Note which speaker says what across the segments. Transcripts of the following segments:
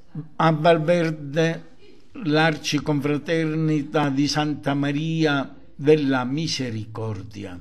Speaker 1: A Valverde l'Arciconfraternita di Santa Maria della Misericordia.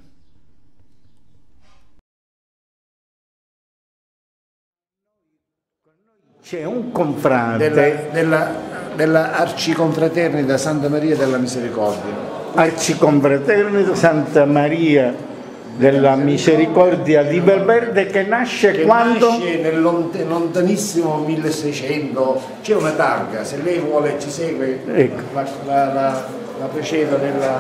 Speaker 1: C'è un confrate
Speaker 2: della Arciconfraternita Santa Maria della Misericordia.
Speaker 1: Arciconfraternita Santa Maria della Misericordia di Valverde, che nasce quando?
Speaker 2: Nasce nel lontanissimo 1600. C'è una targa, se lei vuole ci segue, ecco. la preceda della...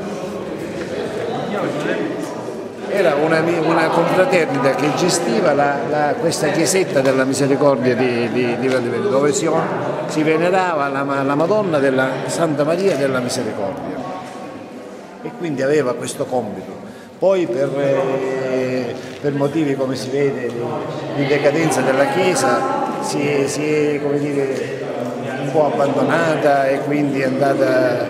Speaker 2: Era una confraternita che gestiva questa chiesetta della Misericordia di Valverde, dove si venerava la Madonna della Santa Maria della Misericordia, e quindi aveva questo compito. Poi per motivi, come si vede, di decadenza della Chiesa si è come dire, un po' abbandonata, e quindi è andata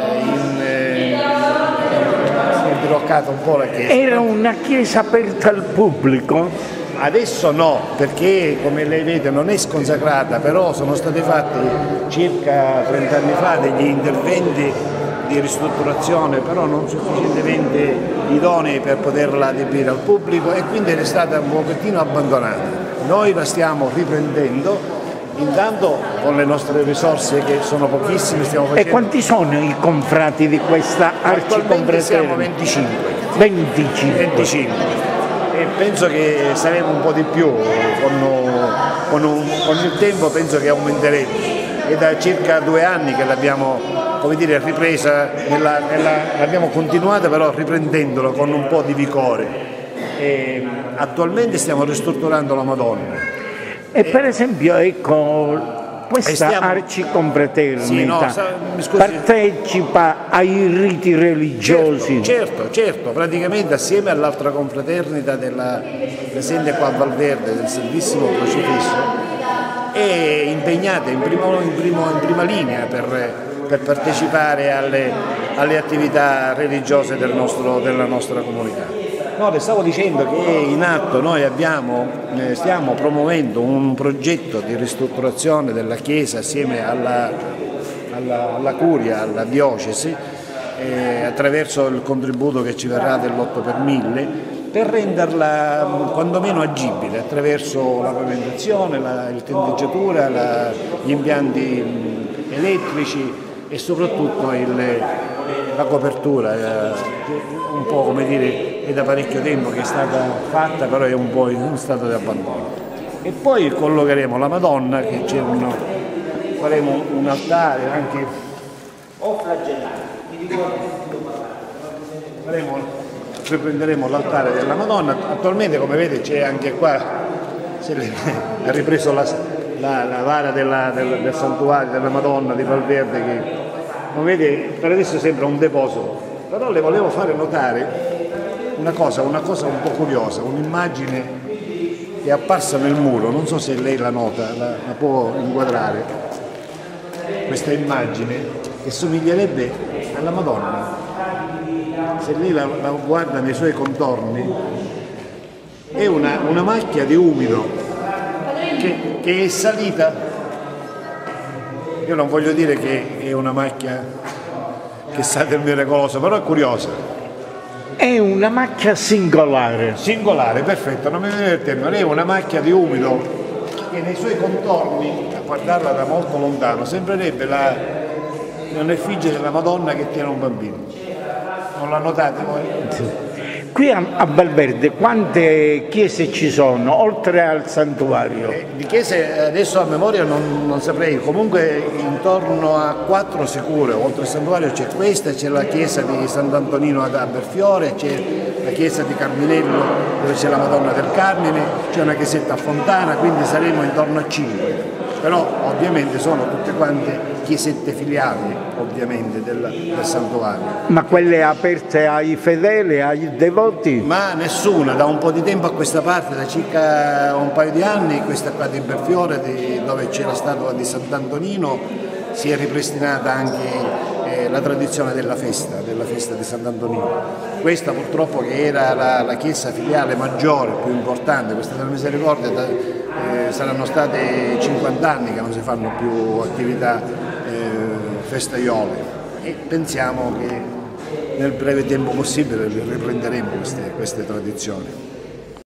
Speaker 2: si è bloccata un po' la Chiesa.
Speaker 1: Era una Chiesa aperta al pubblico?
Speaker 2: Adesso no, perché come lei vede non è sconsacrata, però sono stati fatti circa 30 anni fa degli interventi di ristrutturazione, però non sufficientemente idonei per poterla adibire al pubblico, e quindi è stata un pochettino abbandonata. Noi la stiamo riprendendo, intanto con le nostre risorse, che sono pochissime, stiamo facendo...
Speaker 1: E quanti sono i confrati di questa Arciconfraternita?
Speaker 2: Siamo 25.
Speaker 1: 25.
Speaker 2: E penso che saremo un po' di più, con il tempo penso che aumenteremo. È da circa 2 anni che l'abbiamo, come dire, ripresa, l'abbiamo continuata, però riprendendolo con un po' di vigore. E attualmente stiamo ristrutturando la Madonna.
Speaker 1: E per esempio, ecco, questa Arciconfraternita partecipa ai riti religiosi?
Speaker 2: Certo, praticamente assieme all'altra confraternita presente qua a Valverde, del Santissimo Crocifisso, è impegnata in prima linea per partecipare alle attività religiose della nostra comunità. No, le stavo dicendo che è in atto, noi stiamo promuovendo un progetto di ristrutturazione della Chiesa assieme alla Curia, alla Diocesi, attraverso il contributo che ci verrà dell'8 per 1000, per renderla quantomeno agibile attraverso la pavimentazione, il tendeggiatura, gli impianti elettrici e soprattutto la copertura, un po' come dire, è da parecchio tempo che è stata fatta, però è un po' in stato di abbandono. E poi collocheremo la Madonna, che faremo un altare anche riprenderemo l'altare della Madonna. Attualmente, come vede, c'è anche qua, ha ripreso la vara del santuario della Madonna di Valverde, che come vede per adesso sembra un deposito, però le volevo fare notare una cosa un po' curiosa, un'immagine che è apparsa nel muro, non so se lei la nota, la può inquadrare, questa immagine che somiglierebbe alla Madonna. Se lei la guarda nei suoi contorni, è una macchia di umido che è salita. Io non voglio dire che è una macchia che sa del miracoloso, però è curiosa.
Speaker 1: È una macchia singolare.
Speaker 2: Singolare, perfetto, non mi viene il termine. È una macchia di umido che nei suoi contorni, a guardarla da molto lontano, sembrerebbe un'effigie della Madonna che tiene un bambino. Non la notate voi?
Speaker 1: Sì. Qui a Valverde quante chiese ci sono, oltre al santuario?
Speaker 2: Di chiese adesso a memoria non saprei, comunque intorno a 4 sicure, oltre al santuario c'è questa, c'è la chiesa di Sant'Antonino ad Aberfiore, c'è la chiesa di Carminello dove c'è la Madonna del Carmine, c'è una chiesetta a Fontana, quindi saremo intorno a 5. Però ovviamente sono tutte quante chiesette filiali ovviamente del santuario.
Speaker 1: Ma quelle aperte ai fedeli, ai devoti?
Speaker 2: Ma nessuna, da un po' di tempo a questa parte, da circa un paio di anni, questa qua di Berfiore, dove c'è la statua di Sant'Antonino, si è ripristinata anche la tradizione della festa di Sant'Antonino. Questa purtroppo, che era la chiesa filiale maggiore, più importante, questa della Misericordia, saranno stati 50 anni che non si fanno più attività festaiole, e pensiamo che nel breve tempo possibile riprenderemo queste tradizioni.